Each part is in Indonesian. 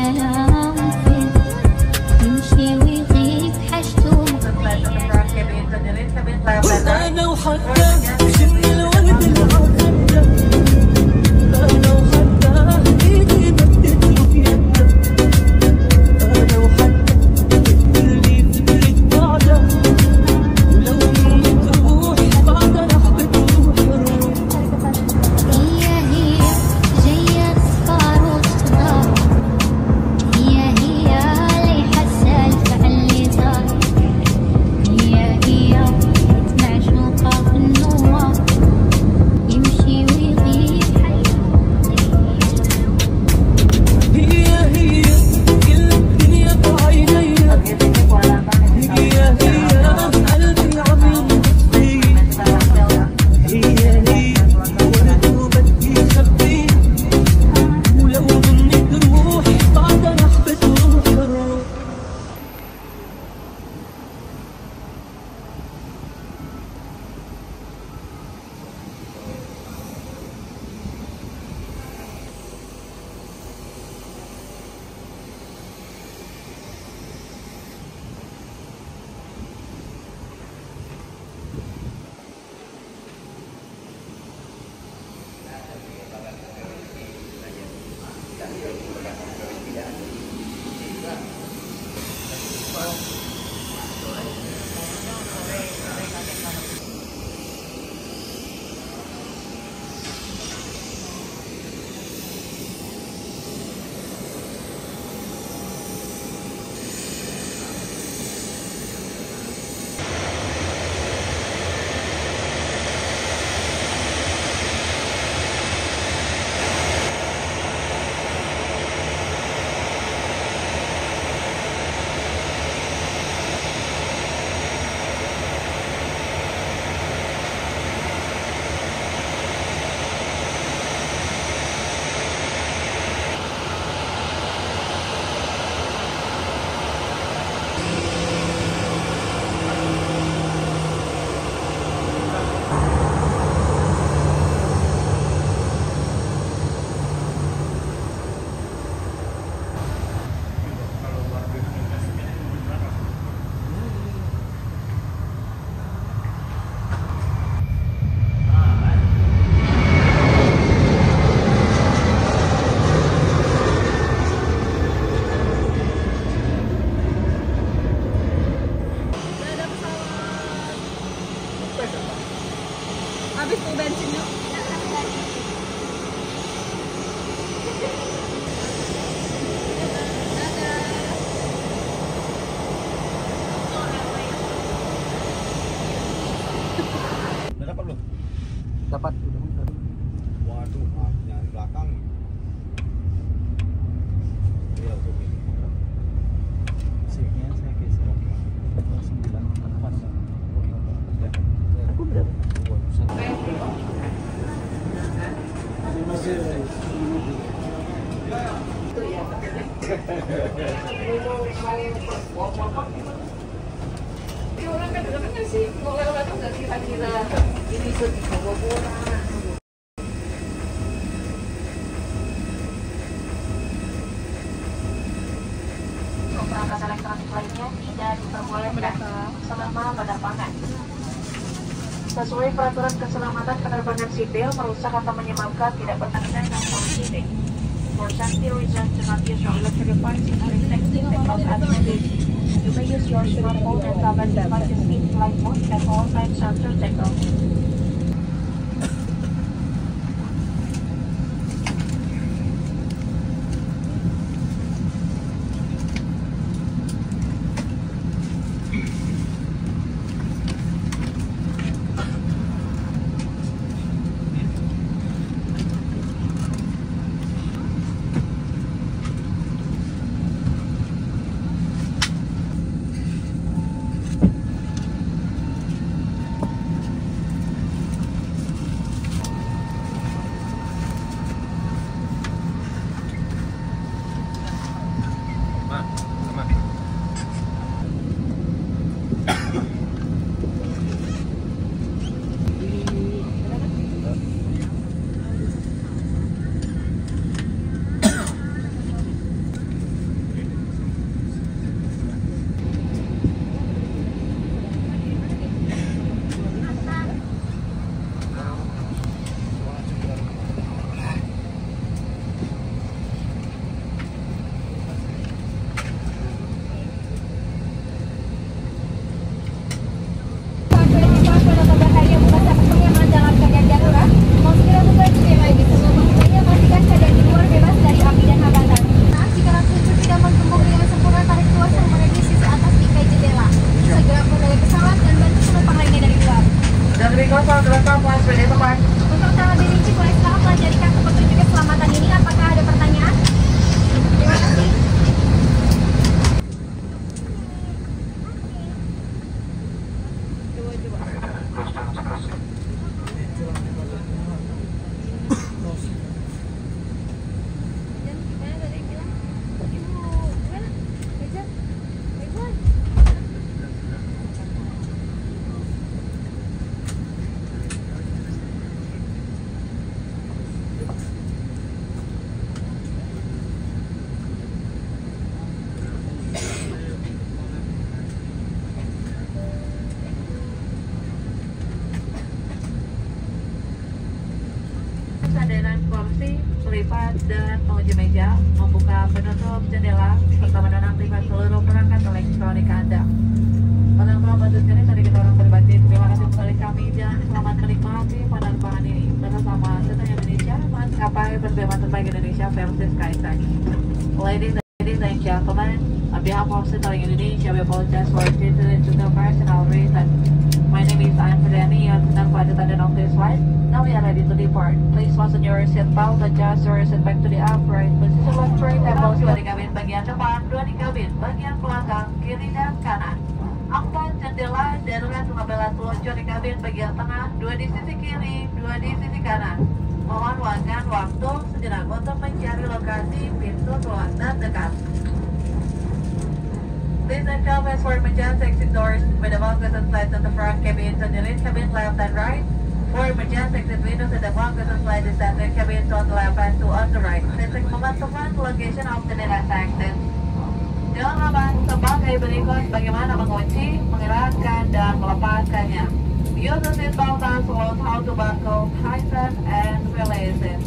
Habis tuh bensinnya. Udah dapat belum? Dapat. Waduh, yang di belakang. Iya, oke. Sebenarnya saya geser 948. Aku berapa? Orang kadang-kadang ngasih mau lewat nggak kira-kira ini ikut bawa-bawa. Perangkat elektronik lainnya tidak diperbolehkan selama penerbangan. Sesuai peraturan keselamatan penerbangan sipil, merusak atau menyebabkan tidak bertanda dan positif. For safety reasons, do not use your electric devices during taxing takeoff and landing. You may use your smartphone and tablet devices in flight mode at all times after takeoff. ready to park. Untuk sahabat Benici, boleh silakan pelajari kartu petunjuk keselamatan ini. Apakah ada pertanyaan? Terima kasih. Sandaran kursi, pelipat, dan pengunci meja, membuka penutup jendela, serta menonaktifkan seluruh perangkat elektronik Anda. Pada bantu sekali tadi kita orang berbagi, terima kasih kembali kami dan selamat menikmati penerbangan ini bersama Cetanya Indonesia, maskapai penerbangan terbaik Indonesia versi SkyTrax. Ladies and gentlemen, on behalf of Cetanya Indonesia, we apologize for incident to the personal reason. My name is Anfriani, your flight attendant of this flight. Now we are ready to depart. Please fasten your seatbelt, adjust your seat back to the upright position, left tray tables, dua di kabin bagian depan, dua di kabin bagian belakang, kiri dan kanan. 4 jendela darurat apabila telunjuk di kabin bagian tengah, 2 di sisi kiri, 2 di sisi kanan. Mohon luangkan waktu sejenak untuk mencari lokasi pintu keluar terdekat. Please ensure for emergency exit doors with the walkers and slides on the front cabin to the lead cabin left and right. For emergency exit windows at the walkers and slides in center cabin to on the left and to on the right. Please memantaukan location of the nearest exit. Jangan lupa sebagai berikut bagaimana mengunci, mengeratkan, dan melepaskannya. Use the seatbelt as well as how to buckle, tighten, and release it.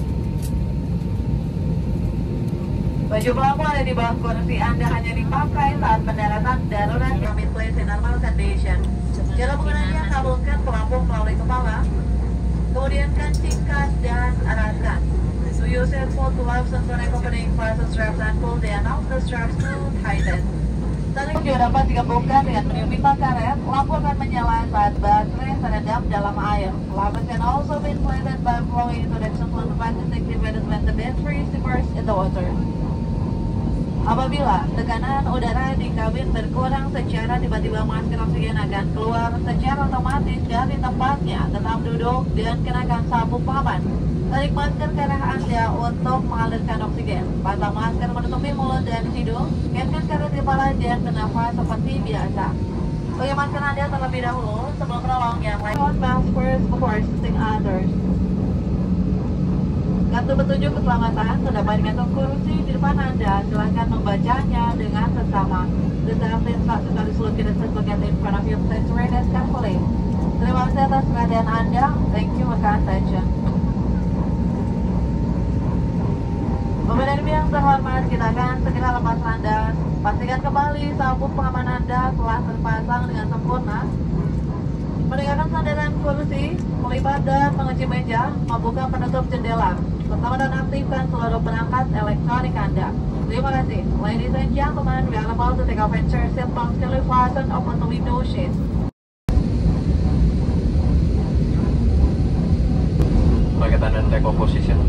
Baju pelampung ada di bawah kursi Anda hanya dipakai saat pendaratan darurat kami place in normal condition. Cara penggunaannya, kabulkan pelampung melalui kepala, kemudian kancing kas dan eratkan. To use it, pull to loosen the neck opening, fasten straps and pull the end of the straps to tighten. Tali juga dapat digabungkan dengan meniup pipa karet. Lampu akan menyala saat baterai terendam dalam air. Lampu can also be inflated by blowing into the exhaust fan to activate when the battery is immersed in the water. Apabila tekanan udara di kabin berkurang secara tiba-tiba, masker oksigen akan keluar secara otomatis dari tempatnya. Tetap duduk dan kenakan sabuk pengaman. Tarik masker ke arah Anda untuk mengalirkan oksigen. Pasang masker menutupi mulut dan hidung. Kaitkan karet di kepala dan bernafas seperti biasa. Pakai masker Anda terlebih dahulu sebelum menolong yang lain. Mask first before assisting others. Kartu petunjuk keselamatan terdapat di kantong kursi di depan Anda. Silakan membacanya dengan seksama. The safety instructions are located in the in front of you. Please read it carefully. Terima kasih atas perhatian Anda. Thank you for attention. Pemirsa yang terhormat, kita akan segera lepas landas. Pastikan kembali sabuk pengaman Anda telah terpasang dengan sempurna. Meninggalkan sandaran kursi, melipat dan mengunci meja, membuka penutup jendela, serta menonaktifkan seluruh perangkat elektronik Anda. Terima kasih. Ladies and gentlemen, we are about to take off and chair seatbelts carefully fastened open the window shades. Paketan dan take off position.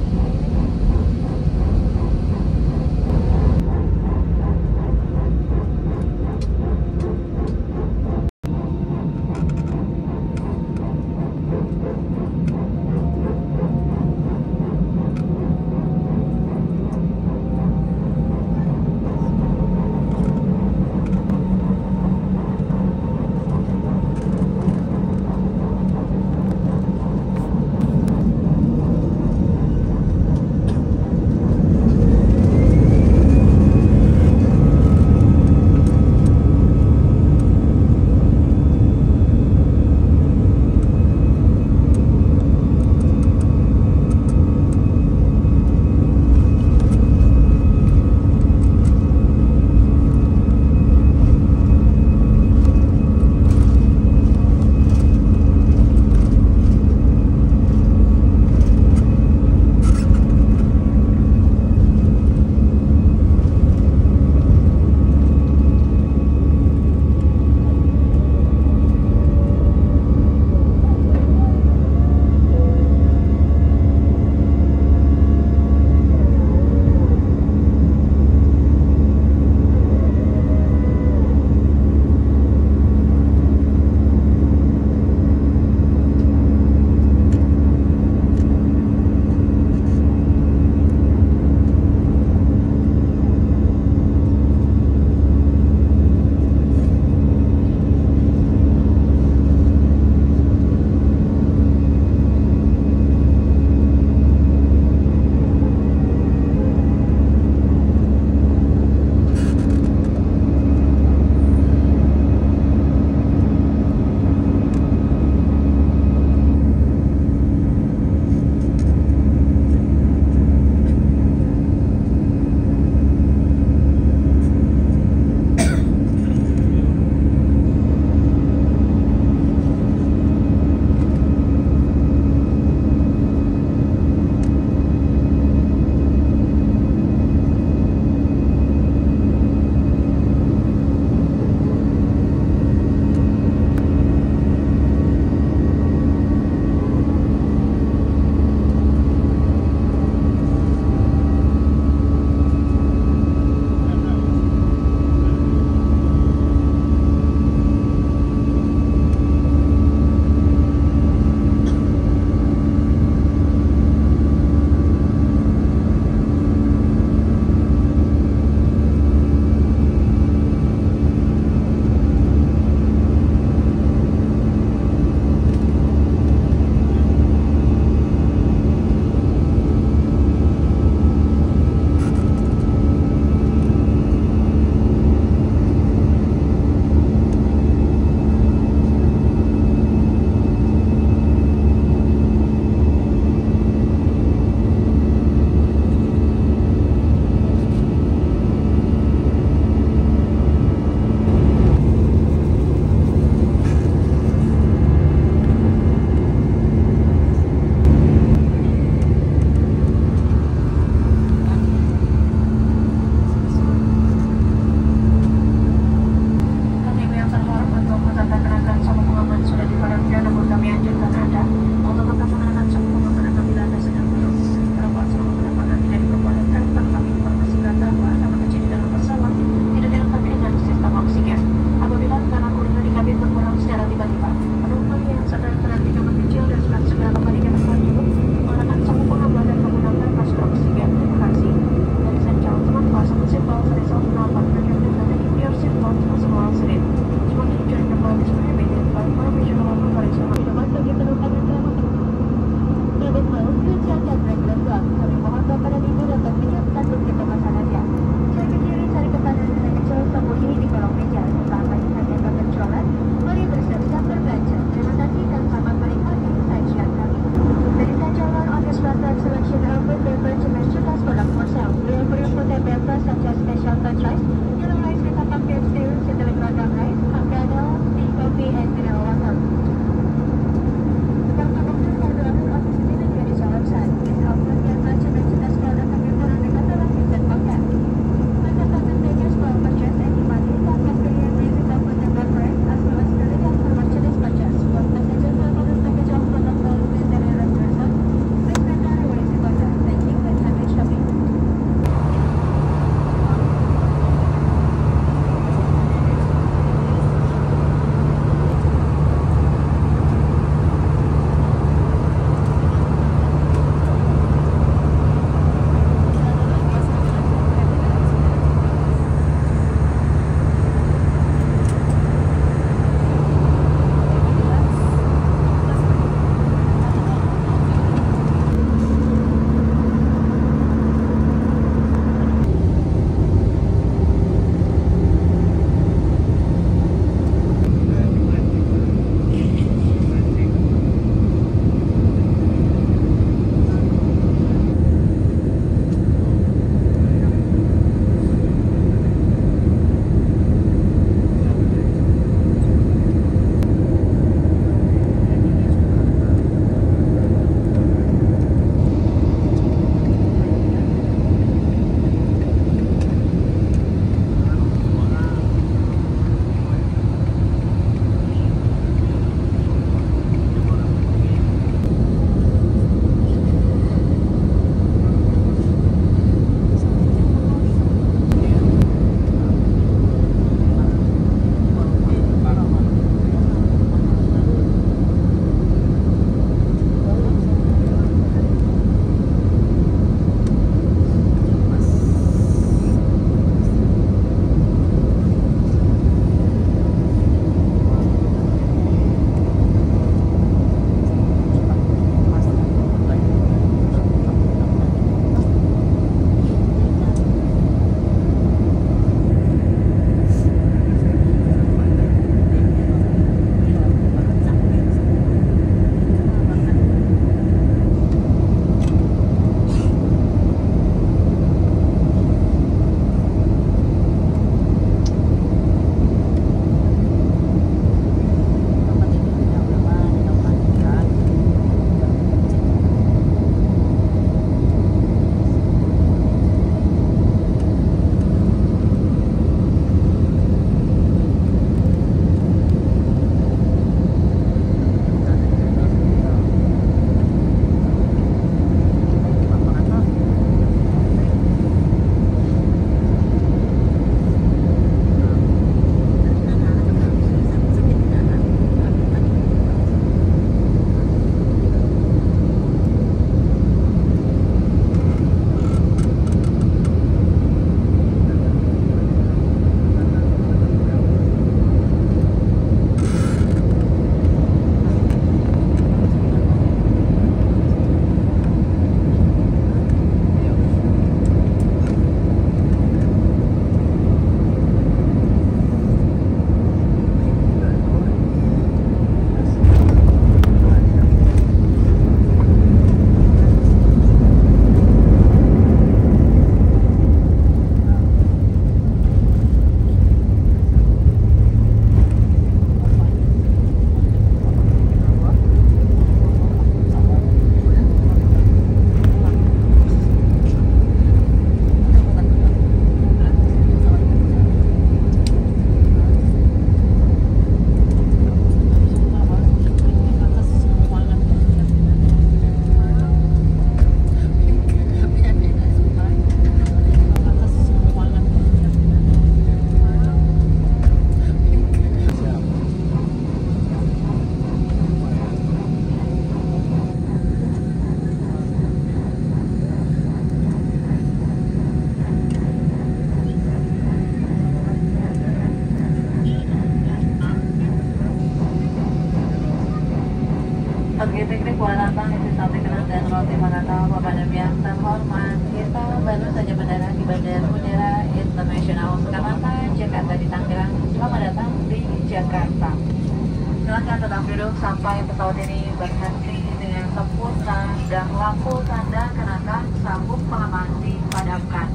Fikri Kuala Lampang, isi sate kenang dan roti Manado. Bapak dan yang terhormat, kita baru saja mendarat di Bandara Udara Internasional Soekarno-Hatta, Jakarta di Tangerang. Selamat datang di Jakarta. Silakan tetap duduk sampai pesawat ini berhenti dengan sempurna dan lampu tanda kenakan sabuk pengaman dipadamkan.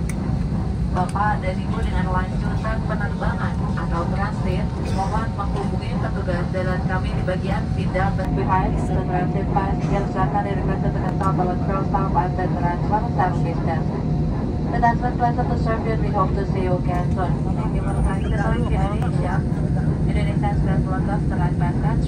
Bapak dan Ibu dengan lanjutan penerbangan atau transit, mohon menghubungi petugas jalan kami di bagian tidak behind the transit passenger silakan requested to consult our cross staff at the transfer staff distance. The transfer pleasure to serve you and we hope to see you again soon. Thank you for flying to Indonesia. Indonesia Express London Selat Passage.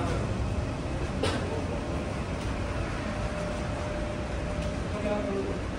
Thank you.